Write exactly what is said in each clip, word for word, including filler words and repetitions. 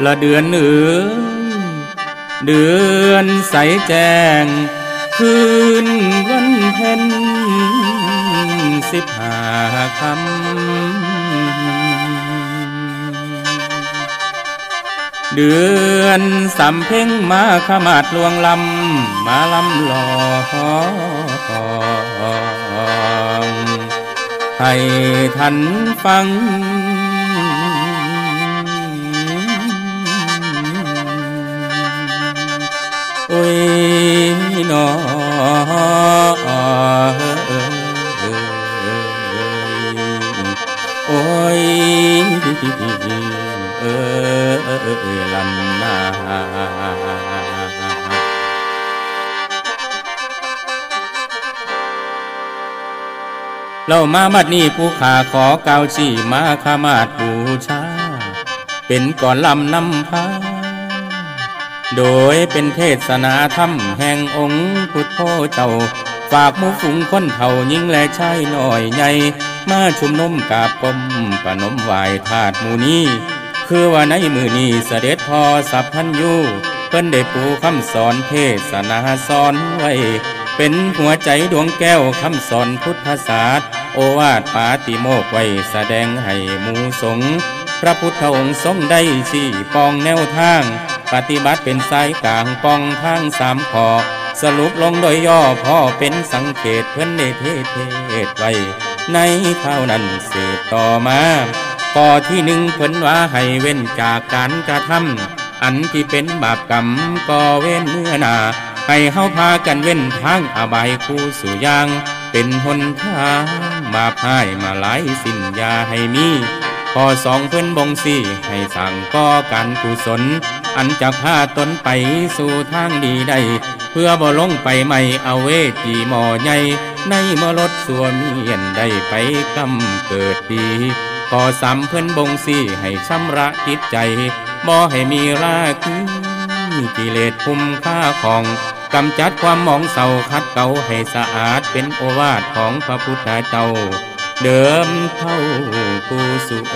ละเดือนเอ๋ยเดือนใสแจ้งคืนวันเพ็ญสิบห้าคำเดือนสำเพ็งมาขมาดลวงลำมาลำลองให้ท่านฟังโอ้ยนอโอ้ยเออลันนาเรามาบัดนี้ผู้ขาขอเกาชีมาขมาดบูชาเป็นก่อนลำนำพาโดยเป็นเทศนาธรรมแห่งองค์พุทโธเจ้าฝากหมู่ฝูงคนเฒ่ายิ่งและชายน้อยใหญ่มาชุมนุมกราบก้มประนมไหว้ธาตุหมู่นี้คือว่าในมือนี้เสด็จพ่อสัพพัญญูเพิ่นได้ปูคำสอนเทศนาสอนไว้เป็นหัวใจดวงแก้วคำสอนพุทธศาสตร์โอวาทปาติโมกข์ไว้แสดงให้หมู่สงฆ์พระพุทธองค์ทรงได้ชี้ปองแนวทางปฏิบัติเป็นสายกลางปองทางสามข้อสรุปลงโดยย่อพ่อเป็นสังเกตเพิ่นได้เทศไว้ในข้าวนั้นสืบต่อมาข้อที่หนึ่งเพิ่นว่าให้เว้นจากการกระทำอันที่เป็นบาปกรรมก่อเว้นเมื่อหน้าให้เฮาพากันเว้นทางอบายคู่สู่ยางเป็นหนทางมาพ่ายมาหลายสิ้นยาให้มีข้อสองเพิ่นบ่งชี้ให้สั่งก่อการกุศลอันจะพาตนไปสู่ทางดีได้เพื่อบ่ลงไปไม่เอาเวทีหมอใหญ่ในมรดสัวเมียนได้ไปกำเกิดดีข้อสามเพิ่นบ่งชี้ให้ชำระจิตใจบ่ให้มีราคะกิเลสคุ้มค่าของกำจัดความหมองเศร้าคัดเก่าให้สะอาดเป็นโอวาทของพระพุทธเจ้าเดิมเท่ากูสุโอ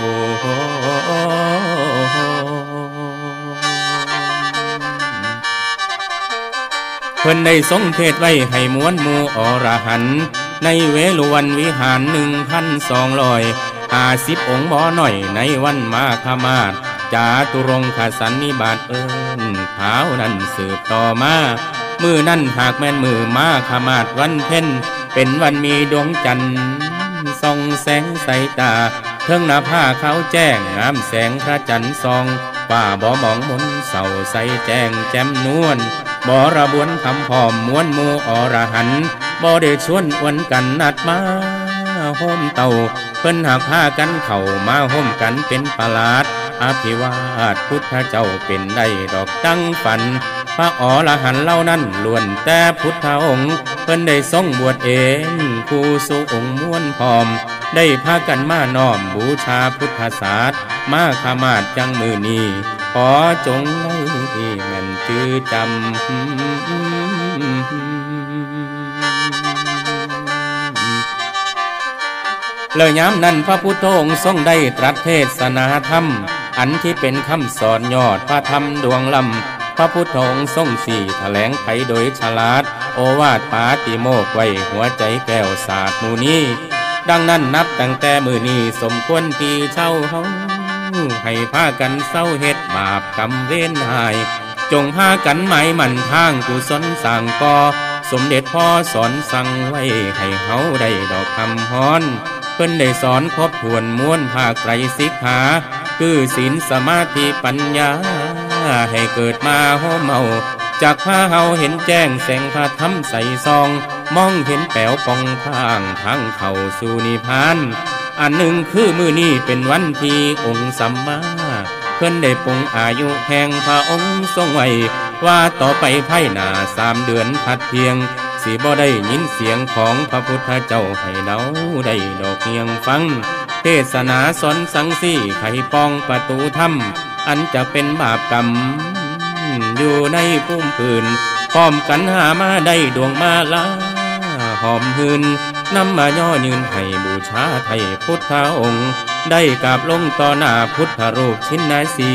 เพิ่นได้ทรงเทศไว้ให้มวลหมู่อรหันต์ในเวฬุวันวิหารหนึ่งพันสองร้อยห้าสิบองค์บ่หน่อยในวันมาฆมาสจาตุรงคสันนิบาตเอิ้นขาวนั้นสืบต่อมามือนั่นหากแม่นมือมาฆมาสวันเพ็ญเป็นวันมีดวงจันทร์ส่องแสงใสตาเทิงหน้าผ้าขาวแจ้งงามแสงพระจันทร์ส่องป่าบ่มองมนเศร้าใสแจ้งแจ่มนวลบ่ระบวนคำพร้อมมวลหมู่อรหันต์บ่ได้ชวนอวนกันนัดมาโฮมเต่าเพิ่นหากพากันเข้ามาโฮมกันเป็นประหลาดอภิวาทพุทธเจ้าเป็นได้ดอกตั้งฝันพระอรหันต์เหล่านั้นล้วนแต่พุทธองค์เพิ่นได้ทรงบวชเองผู้สุองค์ม้วนพร้อมได้พากันมาน้อมบูชาพุทธศาสตร์มาขมาดจังมือนี้ขอจงให้แม่นจื้อจำแล้วยามนั้นพระพุทธองค์ทรงได้ตรัสเทศนาธรรมอันที่เป็นคำสอนยอดพระธรรมดวงลำพระพุทธองค์ทรงสี่แถลงไขโดยฉลาดโอวาทปาติโมกข์ไว้หัวใจแก้วศาสตร์หมู่นี้ดังนั้นนับตั้งแต่มือนี้สมควรที่เช่าเฮาให้พากันเศร้าเฮ็ดบาปกรรมเว้นหายจงพากันหมายมั่นทางกุศลสร้างก่อสมเด็จพ่อสอนสั่งไว้ให้เฮาได้ดอกคำฮ้อนเพิ่นได้สอนครบถ้วนม้วนภาคไตรสิกขาคือศีลสมาธิปัญญาให้เกิดมาโฮมเมาจากพาเฮาเห็นแจ้งแสงพระธรรมใสซองมองเห็นแป๋วปองทางทางเข้าสู่นิพพานอันหนึ่งคือมื้อนี้เป็นวันที่องค์สัมมาเพิ่นได้ปรงอายุแห่งพระองค์ทรงไว้ว่าต่อไปภายหน้าสามเดือนพัดเพียงสิบ่ได้ยินเสียงของพระพุทธเจ้าให้เนาได้ดอกเงียงฟังเทศนาสอนสังสีไขปองประตูธรรมอันจะเป็นบาปกรรมอยู่ในภูมิพื้นพร้อมกันหามาได้ดวงมาลาหอมหืนนำมาย่อยืนให้บูชาไทยพุทธองค์ได้กราบลงต่อหน้าพุทธรูปชินนาสี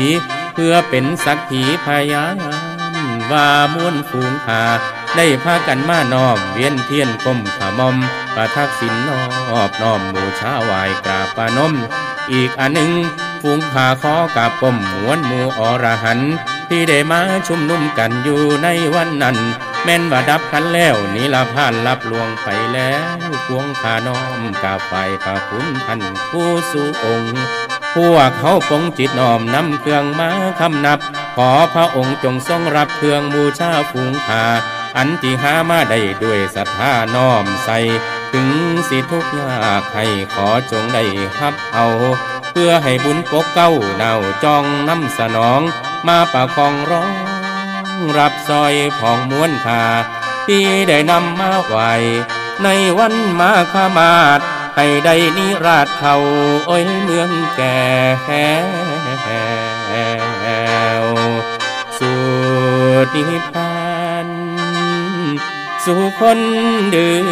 เพื่อเป็นสักขีพยานว่ามวลฝูงขาได้พากันมาน้อมเวียนเทียนก้มขมอมประทักษิณนอบน้อมบูชาไหว้กราบประนมอีกอันหนึ่งฝูงขาขอกราบก้มมวลหมู่อรหันต์ที่ได้มาชุมนุมกันอยู่ในวันนั้นแม่นว่าดับกันแล้วนิลพานรับลวงไปแล้วพวงขาน้อมกราบไหว้พระคุณท่านผู้สูองค์พวกเขาปงจิตน้อมนำเครื่องมาคำนับขอพระองค์จงทรงรับเครื่องบูชาฝูงขาอันที่หามาได้ด้วยศรัทธาน้อมใส่ถึงสิทุกยากให้ขอจงได้รับเอาเพื่อให้บุญปกเก้าเนาจองน้ำสนองมาประคองร้องรับซอยผ่องม้วนขาที่ได้นำมาไหวในวันมาฆมาศให้ได้นิราชเขาโอ้ยเมืองแก่สุดนิพพานสู่คนดื้อ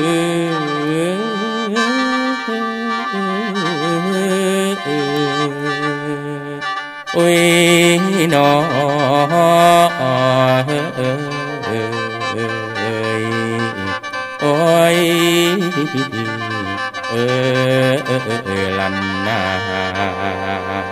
โอ้ยนอโอ้ยเออเออเออลันนา